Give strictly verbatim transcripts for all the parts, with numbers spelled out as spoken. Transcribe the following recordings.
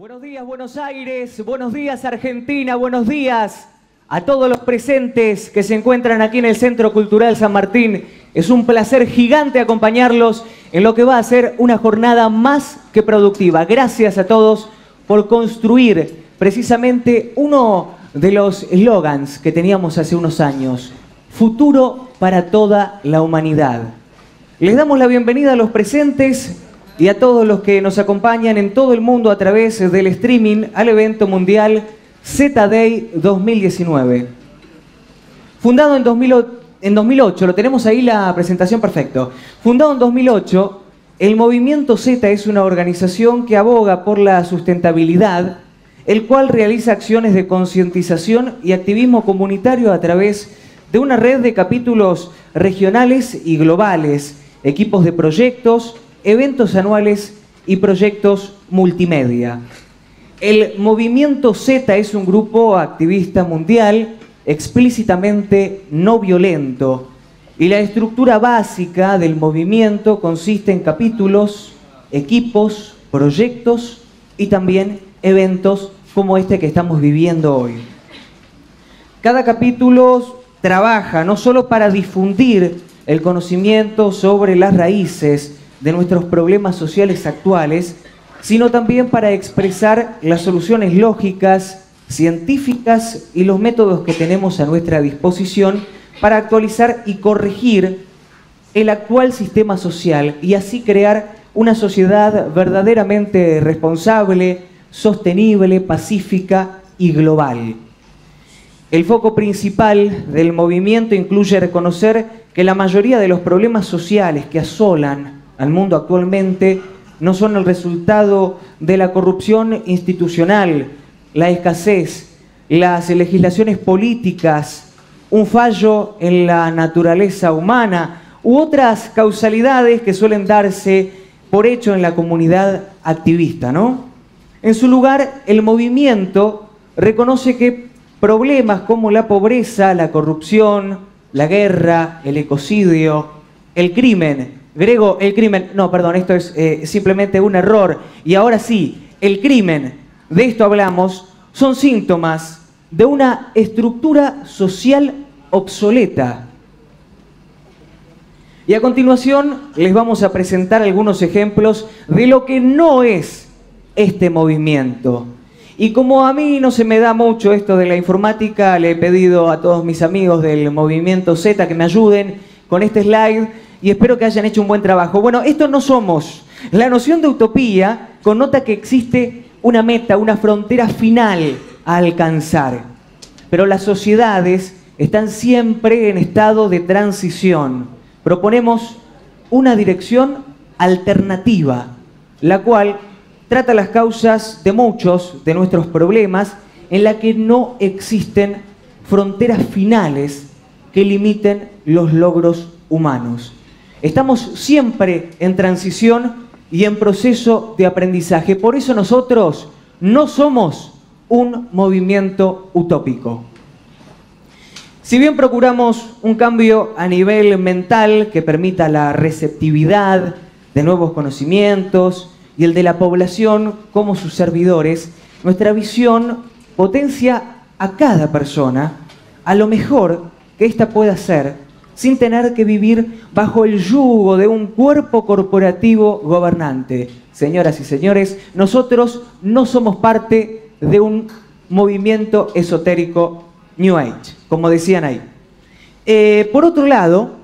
Buenos días, Buenos Aires, buenos días, Argentina, buenos días a todos los presentes que se encuentran aquí en el Centro Cultural San Martín. Es un placer gigante acompañarlos en lo que va a ser una jornada más que productiva. Gracias a todos por construir precisamente uno de los eslogans que teníamos hace unos años: futuro para toda la humanidad. Les damos la bienvenida a los presentes y a todos los que nos acompañan en todo el mundo a través del streaming al evento mundial Z-Day dos mil diecinueve. Fundado en, dos mil, en dos mil ocho, lo tenemos ahí la presentación, perfecto. Fundado en dos mil ocho, el Movimiento Z es una organización que aboga por la sustentabilidad, el cual realiza acciones de concientización y activismo comunitario a través de una red de capítulos regionales y globales, equipos de proyectos, eventos anuales y proyectos multimedia. El Movimiento Z es un grupo activista mundial explícitamente no violento y la estructura básica del movimiento consiste en capítulos, equipos, proyectos y también eventos como este que estamos viviendo hoy. Cada capítulo trabaja no solo para difundir el conocimiento sobre las raíces de nuestros problemas sociales actuales, sino también para expresar las soluciones lógicas, científicas y los métodos que tenemos a nuestra disposición para actualizar y corregir el actual sistema social y así crear una sociedad verdaderamente responsable, sostenible, pacífica y global. El foco principal del movimiento incluye reconocer que la mayoría de los problemas sociales que asolan al mundo actualmente no son el resultado de la corrupción institucional, la escasez, las legislaciones políticas, un fallo en la naturaleza humana u otras causalidades que suelen darse por hecho en la comunidad activista, ¿no? En su lugar, el movimiento reconoce que problemas como la pobreza, la corrupción, la guerra, el ecocidio, el crimen, Grego, el crimen, no, perdón, esto es eh, simplemente un error. Y ahora sí, el crimen, de esto hablamos, son síntomas de una estructura social obsoleta. Y a continuación les vamos a presentar algunos ejemplos de lo que no es este movimiento. Y como a mí no se me da mucho esto de la informática, le he pedido a todos mis amigos del Movimiento Z que me ayuden con este slide y espero que hayan hecho un buen trabajo. Bueno, esto no somos. La noción de utopía connota que existe una meta, una frontera final a alcanzar. Pero las sociedades están siempre en estado de transición. Proponemos una dirección alternativa, la cual trata las causas de muchos de nuestros problemas, en la que no existen fronteras finales que limiten los logros humanos. Estamos siempre en transición y en proceso de aprendizaje. Por eso nosotros no somos un movimiento utópico. Si bien procuramos un cambio a nivel mental que permita la receptividad de nuevos conocimientos y el de la población como sus servidores, nuestra visión potencia a cada persona a lo mejor que ésta pueda ser, sin tener que vivir bajo el yugo de un cuerpo corporativo gobernante. Señoras y señores, nosotros no somos parte de un movimiento esotérico New Age, como decían ahí. Eh, por otro lado,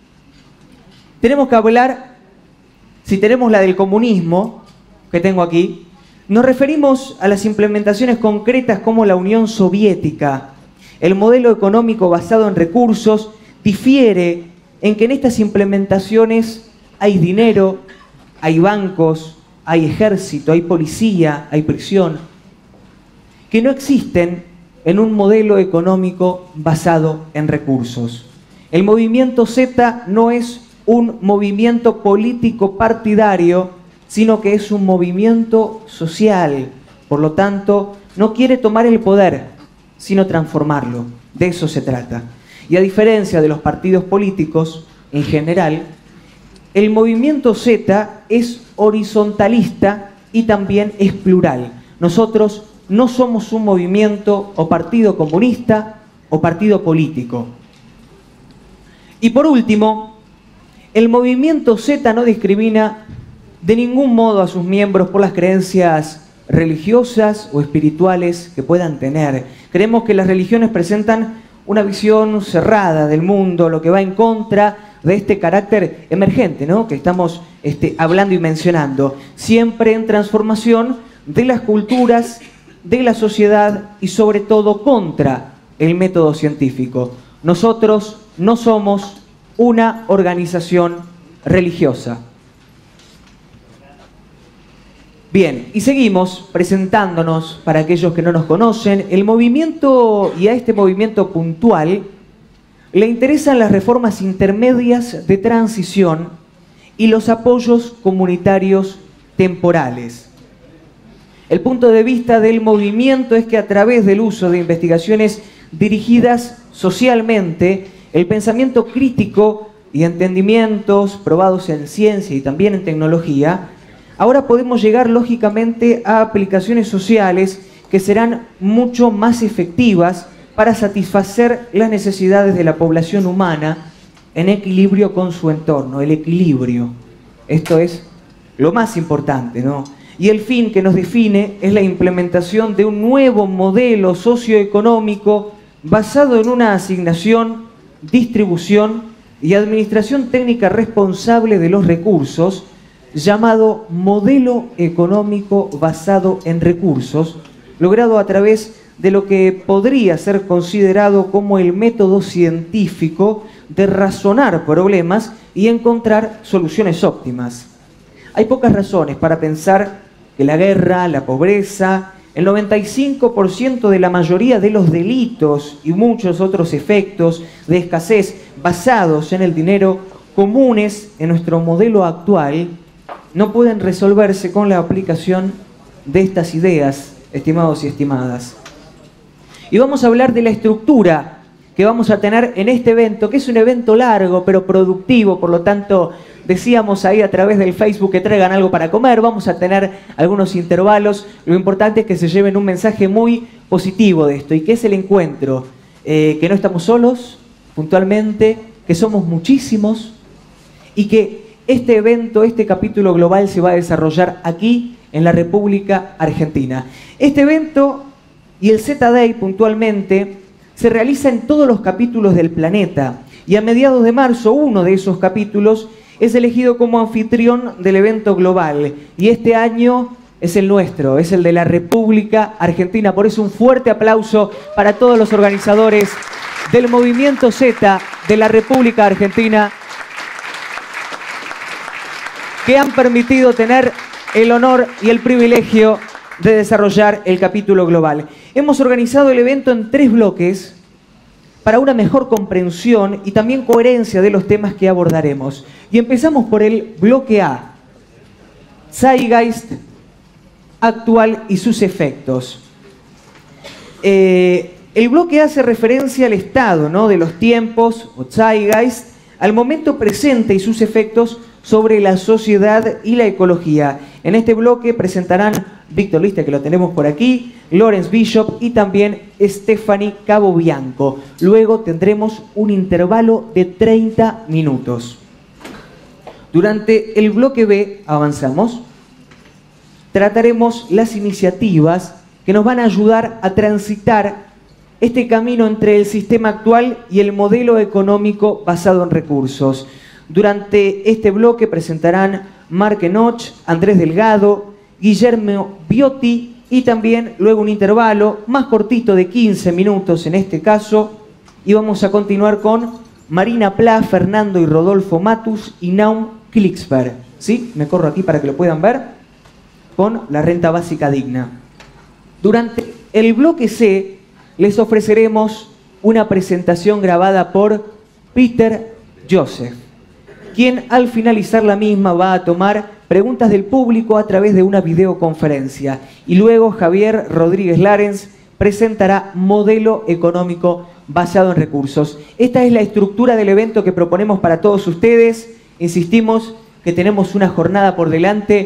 tenemos que hablar, si tenemos la del comunismo, que tengo aquí, nos referimos a las implementaciones concretas como la Unión Soviética. El modelo económico basado en recursos difiere en que en estas implementaciones hay dinero, hay bancos, hay ejército, hay policía, hay prisión, que no existen en un modelo económico basado en recursos. El Movimiento Z no es un movimiento político partidario, sino que es un movimiento social. Por lo tanto, no quiere tomar el poder, sino transformarlo. De eso se trata. Y a diferencia de los partidos políticos en general, el Movimiento Z es horizontalista y también es plural. Nosotros no somos un movimiento o partido comunista o partido político. Y por último, el movimiento Z no discrimina de ningún modo a sus miembros por las creencias religiosas o espirituales que puedan tener. Creemos que las religiones presentan una visión cerrada del mundo, lo que va en contra de este carácter emergente, ¿no?, que estamos este, hablando y mencionando, siempre en transformación de las culturas, de la sociedad y sobre todo contra el método científico. Nosotros no somos una organización religiosa. Bien, y seguimos presentándonos para aquellos que no nos conocen. El movimiento, y a este movimiento puntual, le interesan las reformas intermedias de transición y los apoyos comunitarios temporales. El punto de vista del movimiento es que a través del uso de investigaciones dirigidas socialmente, el pensamiento crítico y entendimientos probados en ciencia y también en tecnología, ahora podemos llegar lógicamente a aplicaciones sociales que serán mucho más efectivas para satisfacer las necesidades de la población humana en equilibrio con su entorno, el equilibrio. Esto es lo más importante, ¿no? Y el fin que nos define es la implementación de un nuevo modelo socioeconómico basado en una asignación, distribución y administración técnica responsable de los recursos, llamado modelo económico basado en recursos, logrado a través de lo que podría ser considerado como el método científico de razonar problemas y encontrar soluciones óptimas. Hay pocas razones para pensar que la guerra, la pobreza, el noventa y cinco por ciento de la mayoría de los delitos y muchos otros efectos de escasez basados en el dinero comunes en nuestro modelo actual no pueden resolverse con la aplicación de estas ideas, estimados y estimadas. Y vamos a hablar de la estructura que vamos a tener en este evento, que es un evento largo pero productivo, por lo tanto decíamos ahí a través del Facebook que traigan algo para comer, vamos a tener algunos intervalos, lo importante es que se lleven un mensaje muy positivo de esto, y que es el encuentro, eh, que no estamos solos, puntualmente, que somos muchísimos, y que este evento, este capítulo global se va a desarrollar aquí en la República Argentina. Este evento y el Z-Day puntualmente se realiza en todos los capítulos del planeta, y a mediados de marzo uno de esos capítulos es elegido como anfitrión del evento global, y este año es el nuestro, es el de la República Argentina. Por eso un fuerte aplauso para todos los organizadores del Movimiento Z de la República Argentina, que han permitido tener el honor y el privilegio de desarrollar el capítulo global. Hemos organizado el evento en tres bloques para una mejor comprensión y también coherencia de los temas que abordaremos. Y empezamos por el bloque A, Zeitgeist actual y sus efectos. Eh, el bloque A hace referencia al estado, ¿no?, de los tiempos, o Zeitgeist, al momento presente y sus efectos sobre la sociedad y la ecología. En este bloque presentarán Víctor Liste, que lo tenemos por aquí, Lawrence Bishop y también Stephanie Cabobianco. Luego tendremos un intervalo de treinta minutos. Durante el bloque B, avanzamos, trataremos las iniciativas que nos van a ayudar a transitar este camino entre el sistema actual y el modelo económico basado en recursos. Durante este bloque presentarán Mark Enoch, Andrés Delgado, Guillermo Biotti y también luego un intervalo más cortito de quince minutos en este caso, y vamos a continuar con Marina Pla, Fernando y Rodolfo Matus y Naum Klicksberg. ¿Sí? Me corro aquí para que lo puedan ver, con la renta básica digna. Durante el bloque C les ofreceremos una presentación grabada por Peter Joseph, quien al finalizar la misma va a tomar preguntas del público a través de una videoconferencia. Y luego Javier Rodríguez Lárens presentará modelo económico basado en recursos. Esta es la estructura del evento que proponemos para todos ustedes. Insistimos que tenemos una jornada por delante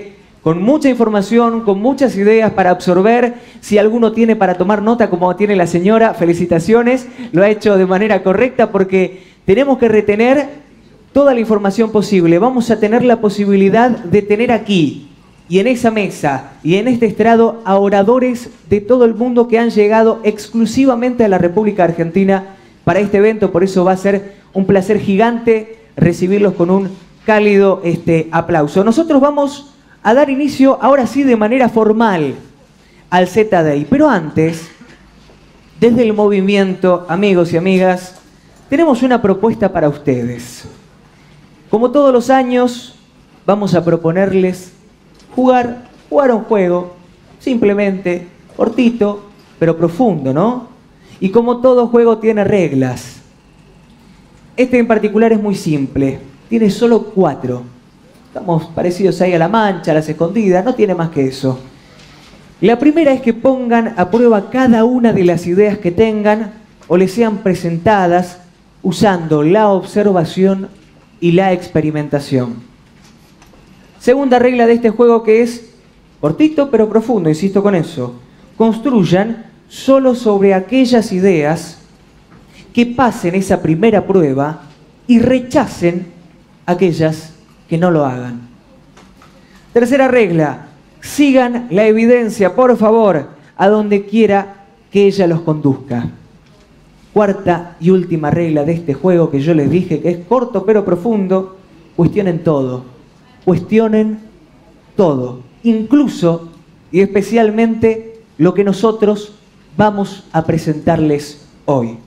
con mucha información, con muchas ideas para absorber. Si alguno tiene para tomar nota, como tiene la señora, felicitaciones, lo ha hecho de manera correcta porque tenemos que retener toda la información posible. Vamos a tener la posibilidad de tener aquí y en esa mesa y en este estrado a oradores de todo el mundo que han llegado exclusivamente a la República Argentina para este evento. Por eso va a ser un placer gigante recibirlos con un cálido este, aplauso. Nosotros vamos a dar inicio, ahora sí, de manera formal al Z-Day. Pero antes, desde el movimiento, amigos y amigas, tenemos una propuesta para ustedes. Como todos los años, vamos a proponerles jugar, jugar un juego, simplemente, cortito, pero profundo, ¿no? Y como todo juego tiene reglas. Este en particular es muy simple, tiene solo cuatro. Estamos parecidos ahí a la mancha, a las escondidas, no tiene más que eso. La primera es que pongan a prueba cada una de las ideas que tengan o les sean presentadas usando la observación y la experimentación. Segunda regla de este juego, que es cortito pero profundo, insisto con eso. Construyan solo sobre aquellas ideas que pasen esa primera prueba y rechacen aquellas que no lo hagan. Tercera regla, sigan la evidencia, por favor, a donde quiera que ella los conduzca. Cuarta y última regla de este juego, que yo les dije que es corto pero profundo, cuestionen todo. Cuestionen todo, incluso y especialmente lo que nosotros vamos a presentarles hoy.